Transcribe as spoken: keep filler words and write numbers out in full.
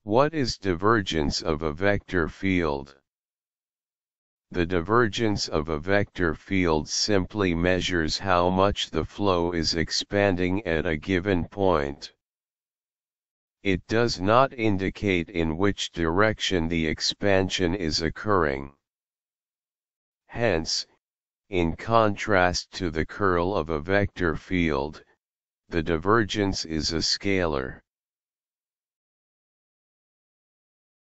What is divergence of a vector field? The divergence of a vector field simply measures how much the flow is expanding at a given point. It does not indicate in which direction the expansion is occurring. Hence, in contrast to the curl of a vector field, the divergence is a scalar.